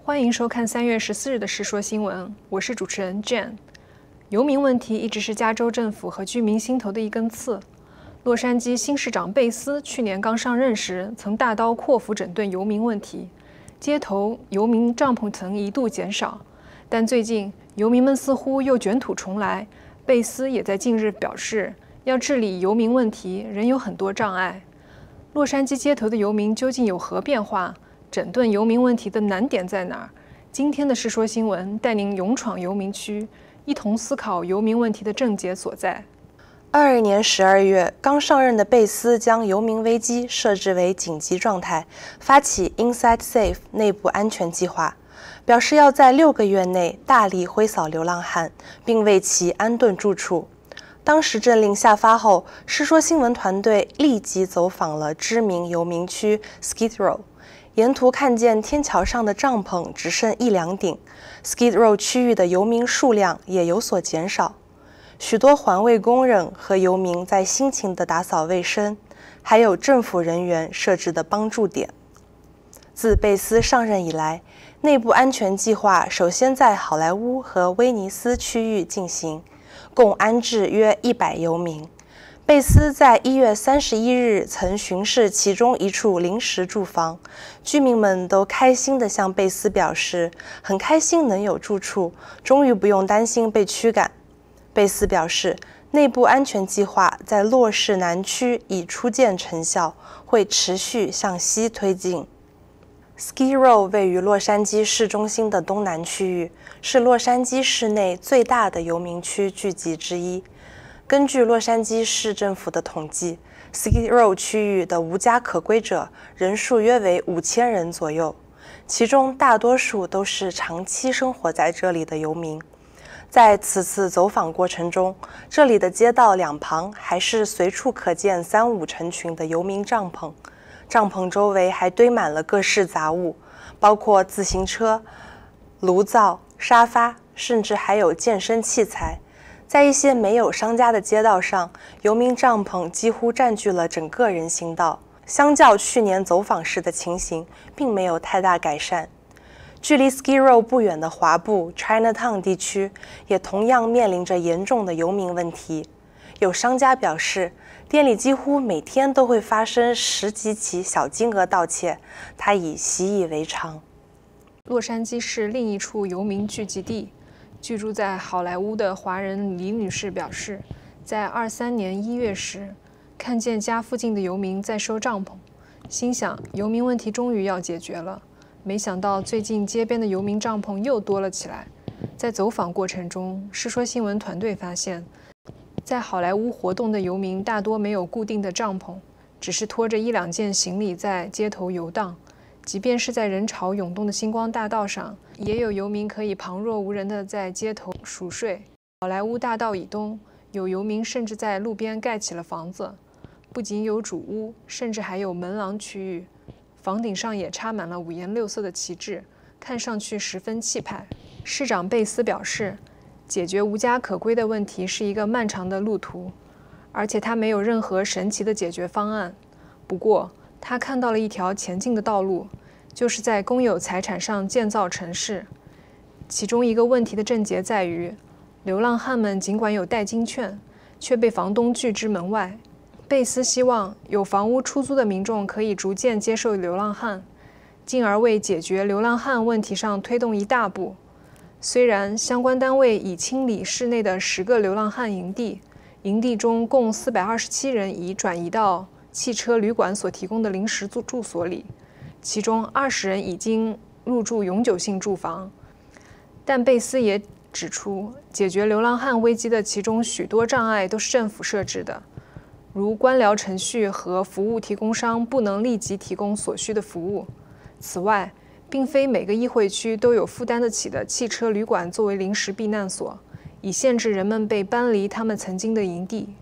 欢迎收看3月14日的《世说新闻》，我是主持人 Jane。游民问题一直是加州政府和居民心头的一根刺。洛杉矶新市长贝斯去年刚上任时，曾大刀阔斧整顿游民问题，街头游民帐篷曾一度减少，但最近游民们似乎又卷土重来。贝斯也在近日表示，要治理游民问题仍有很多障碍。洛杉矶街头的游民究竟有何变化？整顿游民问题的难点在哪儿？今天的《世说新闻》带您勇闯游民区，一同思考游民问题的症结所在。 22年12月，刚上任的贝斯将游民危机设置为紧急状态，发起 Inside Safe 内部安全计划，表示要在6个月内大力挥扫流浪汉，并为其安顿住处。当时政令下发后，世说新闻团队立即走访了知名游民区 Skid Row。沿途看见天桥上的帐篷只剩1-2顶 ，Skid Row 区域的游民数量也有所减少。许多环卫工人和游民在辛勤地打扫卫生，还有政府人员设置的帮助点。自贝斯上任以来，内部安全计划首先在好莱坞和威尼斯区域进行，共安置约100游民。贝斯在1月31日曾巡视其中一处临时住房，居民们都开心地向贝斯表示，很开心能有住处，终于不用担心被驱赶。贝斯表示，内部安全计划在洛市南区已初见成效，会持续向西推进。Skid Row 位于洛杉矶市中心的东南区域，是洛杉矶市内最大的游民区聚集之一。根据洛杉矶市政府的统计 ，Skid Row 区域的无家可归者人数约为5000人左右，其中大多数都是长期生活在这里的游民。在此次走访过程中，这里的街道两旁还是随处可见3-5成群的游民帐篷，帐篷周围还堆满了各式杂物，包括自行车、炉灶、沙发，甚至还有健身器材。在一些没有商家的街道上，游民帐篷几乎占据了整个人行道。相较去年走访时的情形，并没有太大改善。距离 Skid Row 不远的华埠 Chinatown 地区，也同样面临着严重的游民问题。有商家表示，店里几乎每天都会发生10几起小金额盗窃，他已习以为常。 洛杉矶市另一处游民聚集地。居住在好莱坞的华人李女士表示，在23年1月时，看见家附近的游民在收帐篷，心想游民问题终于要解决了。没想到最近街边的游民帐篷又多了起来。在走访过程中，世说新闻团队发现，在好莱坞活动的游民大多没有固定的帐篷，只是拖着1-2件行李在街头游荡。即便是在人潮涌动的星光大道上，也有游民可以旁若无人地在街头熟睡。好莱坞大道以东，有游民甚至在路边盖起了房子，不仅有主屋，甚至还有门廊区域，房顶上也插满了5颜6色的旗帜，看上去十分气派。市长贝斯表示，解决无家可归的问题是一个漫长的路途，而且他没有任何神奇的解决方案。不过，他看到了一条前进的道路，就是在公有财产上建造城市。其中一个问题的症结在于，流浪汉们尽管有代金券，却被房东拒之门外。贝斯希望有房屋出租的民众可以逐渐接受流浪汉，进而为解决流浪汉问题上推动一大步。虽然相关单位已清理市内的10个流浪汉营地，营地中共427人已转移到汽车旅馆所提供的临时住所里，其中20人已经入住永久性住房。但贝斯也指出，解决流浪汉危机的其中许多障碍都是政府设置的，如官僚程序和服务提供商不能立即提供所需的服务。此外，并非每个议会区都有负担得起的汽车旅馆作为临时避难所，以限制人们被搬离他们曾经的营地。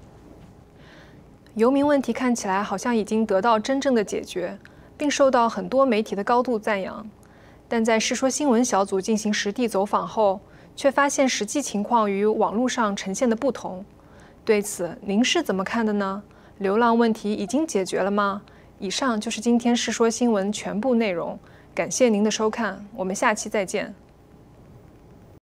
游民问题看起来好像已经得到真正的解决，并受到很多媒体的高度赞扬。但在世说新闻小组进行实地走访后，却发现实际情况与网络上呈现的不同。对此，您是怎么看的呢？流浪问题已经解决了吗？以上就是今天世说新闻全部内容， 感谢您的收看，我们下期再见。